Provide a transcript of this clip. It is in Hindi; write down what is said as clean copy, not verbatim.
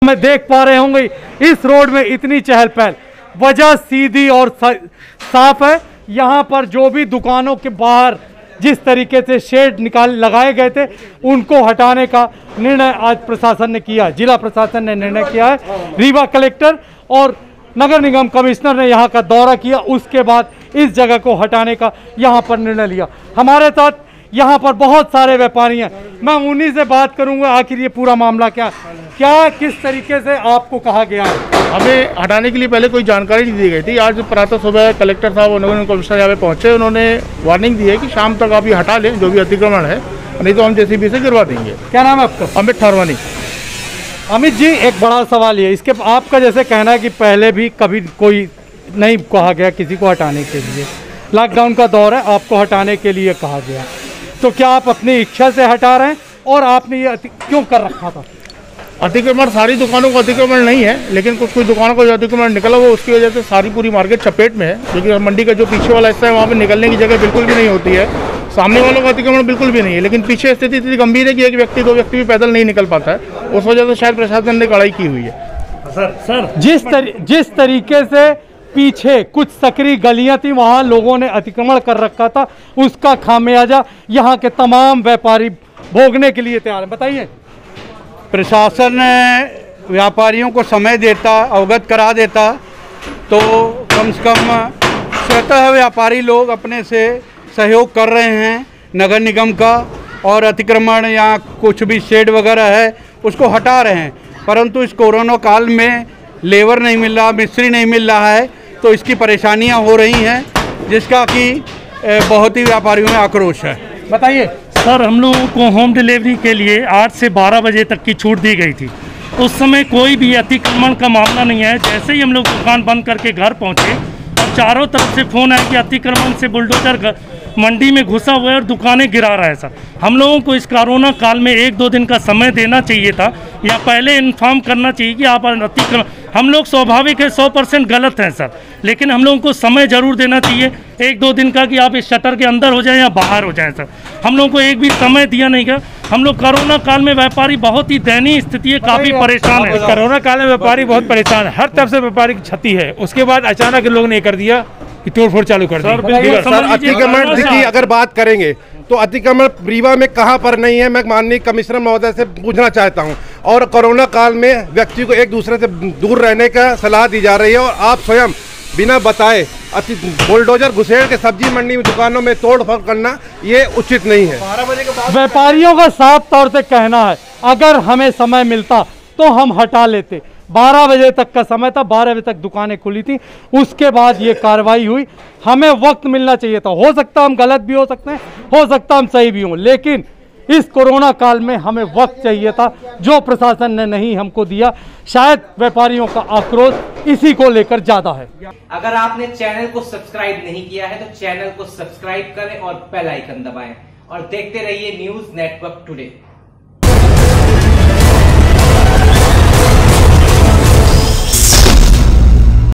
में देख पा रहे होंगे इस रोड में इतनी चहल पहल, वजह सीधी और साफ है। यहाँ पर जो भी दुकानों के बाहर जिस तरीके से शेड लगाए गए थे उनको हटाने का निर्णय आज प्रशासन ने किया, जिला प्रशासन ने निर्णय किया है। रीवा कलेक्टर और नगर निगम कमिश्नर ने यहाँ का दौरा किया, उसके बाद इस जगह को हटाने का यहाँ पर निर्णय लिया। हमारे साथ यहाँ पर बहुत सारे व्यापारी हैं, मैं उन्हीं से बात करूँगा आखिर ये पूरा मामला क्या किस तरीके से आपको कहा गया है। हमें हटाने के लिए पहले कोई जानकारी नहीं दी गई थी। आज प्रातः सुबह कलेक्टर साहब और नगर निगम कमिश्नर यहाँ पे पहुँचे, उन्होंने वार्निंग दी है कि शाम तक आप ये हटा लें जो भी अतिक्रमण है, नहीं तो हम जेसीबी से गिरवा देंगे। क्या नाम है आपका? अमित ठारवानी। अमित जी, एक बड़ा सवाल ये, इसके आपका जैसे कहना है कि पहले भी कभी कोई नहीं कहा गया किसी को हटाने के लिए, लॉकडाउन का दौर है, आपको हटाने के लिए कहा गया, तो क्या आप अपनी इच्छा से हटा रहे हैं और आपने ये क्यों कर रखा था? अतिक्रमण सारी दुकानों का अतिक्रमण नहीं है, लेकिन कुछ दुकानों का जो अतिक्रमण निकला वो उसकी वजह से सारी पूरी मार्केट चपेट में है, क्योंकि मंडी का जो पीछे वाला हिस्सा है वहाँ पे निकलने की जगह बिल्कुल भी नहीं होती है। सामने वालों का अतिक्रमण बिल्कुल भी नहीं है, लेकिन पीछे स्थिति इतनी गंभीर है कि एक व्यक्ति दो व्यक्ति भी पैदल नहीं निकल पाता है। उस वजह से शायद प्रशासन ने कड़ाई की हुई है। सर जिस तरीके से पीछे कुछ सकरी गलियां थी वहां लोगों ने अतिक्रमण कर रखा था, उसका खामियाजा यहाँ के तमाम व्यापारी भोगने के लिए तैयार है। बताइए। प्रशासन व्यापारियों को समय देता, अवगत करा देता, तो कम से कम स्वतः व्यापारी लोग अपने से सहयोग कर रहे हैं नगर निगम का, और अतिक्रमण या कुछ भी शेड वगैरह है उसको हटा रहे हैं। परंतु इस कोरोना काल में लेबर नहीं मिल रहा, मिस्त्री नहीं मिल रहा है, तो इसकी परेशानियां हो रही हैं, जिसका कि बहुत ही व्यापारियों में आक्रोश है। बताइए। सर, हम लोगों को होम डिलीवरी के लिए 8 से 12 बजे तक की छूट दी गई थी। उस समय कोई भी अतिक्रमण का मामला नहीं है। जैसे ही हम लोग दुकान बंद करके घर पहुंचे और चारों तरफ से फ़ोन आया कि अतिक्रमण से बुलडोजर मंडी में घुसा हुआ है और दुकानें गिरा रहा है। सर, हम लोगों को इस कोरोना काल में 1-2 दिन का समय देना चाहिए था, या पहले इन्फॉर्म करना चाहिए कि आप अतिक्रमण, हम लोग स्वाभाविक है 100% गलत हैं सर, लेकिन हम लोगों को समय ज़रूर देना चाहिए 1-2 दिन का, कि आप इस शटर के अंदर हो जाएं या बाहर हो जाएं। सर, हम लोगों को एक भी समय दिया नहीं गया। हम लोग कोरोना काल में व्यापारी बहुत ही दयनीय स्थिति है, काफ़ी परेशान है। कोरोना काल में व्यापारी बहुत परेशान है, हर तरफ से व्यापारी की क्षति है। उसके बाद अचानक लोग ने कर दिया कि तोड़फोड़ चालू कर दी। सर, अतिक्रमण की अगर बात करेंगे तो अतिक्रमण रीवा में कहां पर नहीं है, मैं माननीय कमिश्नर महोदय से पूछना चाहता हूं। और कोरोना काल में व्यक्ति को एक दूसरे से दूर रहने का सलाह दी जा रही है, और आप स्वयं बिना बताए बुलडोजर घुसेड़ के सब्जी मंडी में दुकानों में तोड़फोड़ करना ये उचित नहीं है। 12 बजे के बाद व्यापारियों का साफ तौर से कहना है, अगर हमें समय मिलता तो हम हटा लेते। 12 बजे तक का समय था, 12 बजे तक दुकानें खुली थी, उसके बाद ये कार्रवाई हुई। हमें वक्त मिलना चाहिए था। हो सकता हम गलत भी हो सकते हैं, हो सकता हम सही भी हों, लेकिन इस कोरोना काल में हमें वक्त चाहिए था, जो प्रशासन ने नहीं हमको दिया। शायद व्यापारियों का आक्रोश इसी को लेकर ज़्यादा है। अगर आपने चैनल को सब्सक्राइब नहीं किया है तो चैनल को सब्सक्राइब करें और बेल आइकन दबाएं, और देखते रहिए न्यूज़ नेटवर्क टुडे।